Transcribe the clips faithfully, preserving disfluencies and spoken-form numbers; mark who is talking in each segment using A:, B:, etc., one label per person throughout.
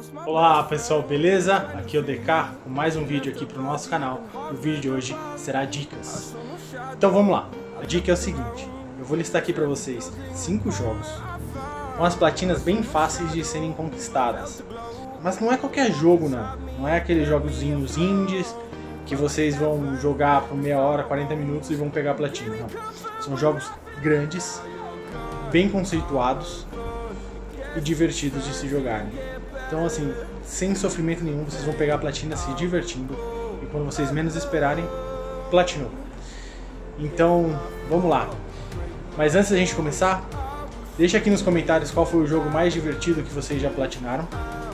A: Olá pessoal, beleza? Aqui é o D K com mais um vídeo aqui para o nosso canal. O vídeo de hoje será dicas. Então vamos lá, a dica é o seguinte: eu vou listar aqui para vocês cinco jogos com as platinas bem fáceis de serem conquistadas. Mas não é qualquer jogo não, não é aqueles jogozinhos indies que vocês vão jogar por meia hora, quarenta minutos e vão pegar a platina. Não. São jogos grandes, bem conceituados e divertidos de se jogar. Então assim, sem sofrimento nenhum, vocês vão pegar a platina se divertindo e quando vocês menos esperarem, platinou. Então, vamos lá. Mas antes da gente começar, deixa aqui nos comentários qual foi o jogo mais divertido que vocês já platinaram.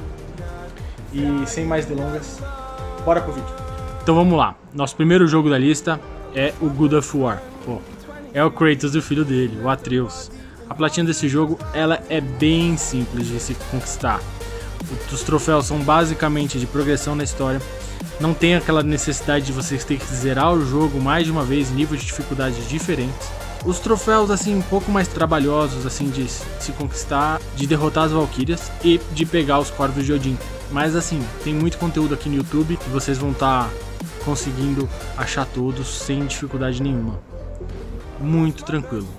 A: E sem mais delongas, bora pro vídeo. Então vamos lá. Nosso primeiro jogo da lista é o God of War. Pô, é o Kratos e o filho dele, o Atreus. A platina desse jogo, ela é bem simples de se conquistar. Os troféus são basicamente de progressão na história. Não tem aquela necessidade de vocês terem que zerar o jogo mais de uma vez, níveis de dificuldade diferentes. Os troféus assim um pouco mais trabalhosos assim de se conquistar, de derrotar as Valkyrias e de pegar os corvos de Odin. Mas assim, tem muito conteúdo aqui no YouTube e vocês vão estar conseguindo achar todos sem dificuldade nenhuma. Muito tranquilo.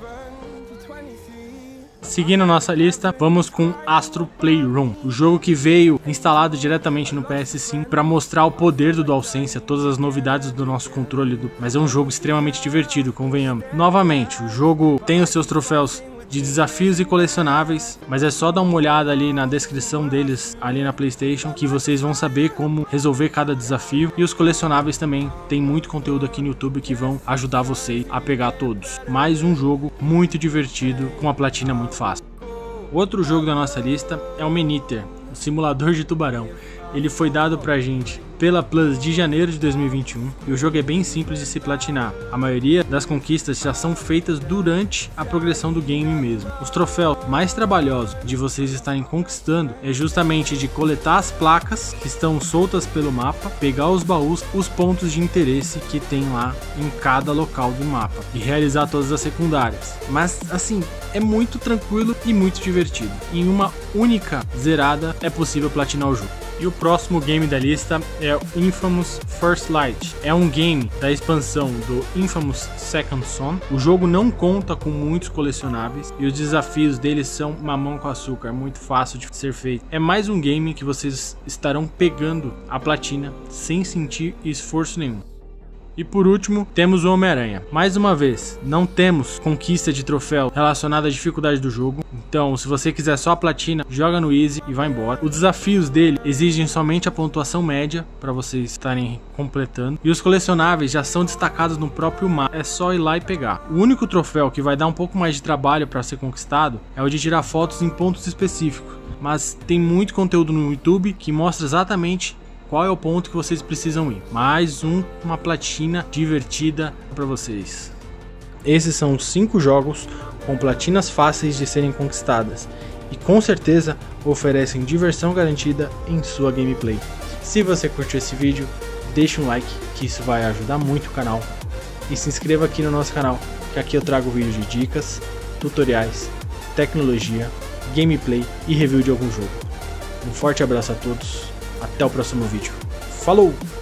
A: Seguindo a nossa lista, vamos com Astro Playroom, o jogo que veio instalado diretamente no P S cinco para mostrar o poder do DualSense, todas as novidades do nosso controle, do... mas é um jogo extremamente divertido, convenhamos. Novamente, o jogo tem os seus troféus de desafios e colecionáveis, mas é só dar uma olhada ali na descrição deles ali na PlayStation que vocês vão saber como resolver cada desafio. E os colecionáveis também, tem muito conteúdo aqui no YouTube que vão ajudar vocês a pegar todos. Mais um jogo muito divertido com a platina muito fácil. Outro jogo da nossa lista é o Maneater, o simulador de tubarão. Ele foi dado pra gente pela Plus de janeiro de dois mil e vinte e um e o jogo é bem simples de se platinar. A maioria das conquistas já são feitas durante a progressão do game mesmo. Os troféus mais trabalhosos de vocês estarem conquistando é justamente de coletar as placas que estão soltas pelo mapa, pegar os baús, os pontos de interesse que tem lá em cada local do mapa e realizar todas as secundárias. Mas assim, é muito tranquilo e muito divertido. Em uma única zerada é possível platinar o jogo. E o próximo game da lista é o Infamous First Light. É um game da expansão do Infamous Second Son. O jogo não conta com muitos colecionáveis e os desafios dele são mamão com açúcar, muito fácil de ser feito. É mais um game que vocês estarão pegando a platina sem sentir esforço nenhum. E por último, temos o Homem-Aranha. Mais uma vez, não temos conquista de troféu relacionada à dificuldade do jogo. Então, se você quiser só a platina, joga no Easy e vai embora. Os desafios dele exigem somente a pontuação média para vocês estarem completando. E os colecionáveis já são destacados no próprio mapa. É só ir lá e pegar. O único troféu que vai dar um pouco mais de trabalho para ser conquistado é o de tirar fotos em pontos específicos. Mas tem muito conteúdo no YouTube que mostra exatamente qual é o ponto que vocês precisam ir. Mais um, uma platina divertida para vocês. Esses são os cinco jogos com platinas fáceis de serem conquistadas e com certeza oferecem diversão garantida em sua gameplay. Se você curtiu esse vídeo, deixe um like, que isso vai ajudar muito o canal. E se inscreva aqui no nosso canal, que aqui eu trago vídeos de dicas, tutoriais, tecnologia, gameplay e review de algum jogo. Um forte abraço a todos. Até o próximo vídeo. Falou!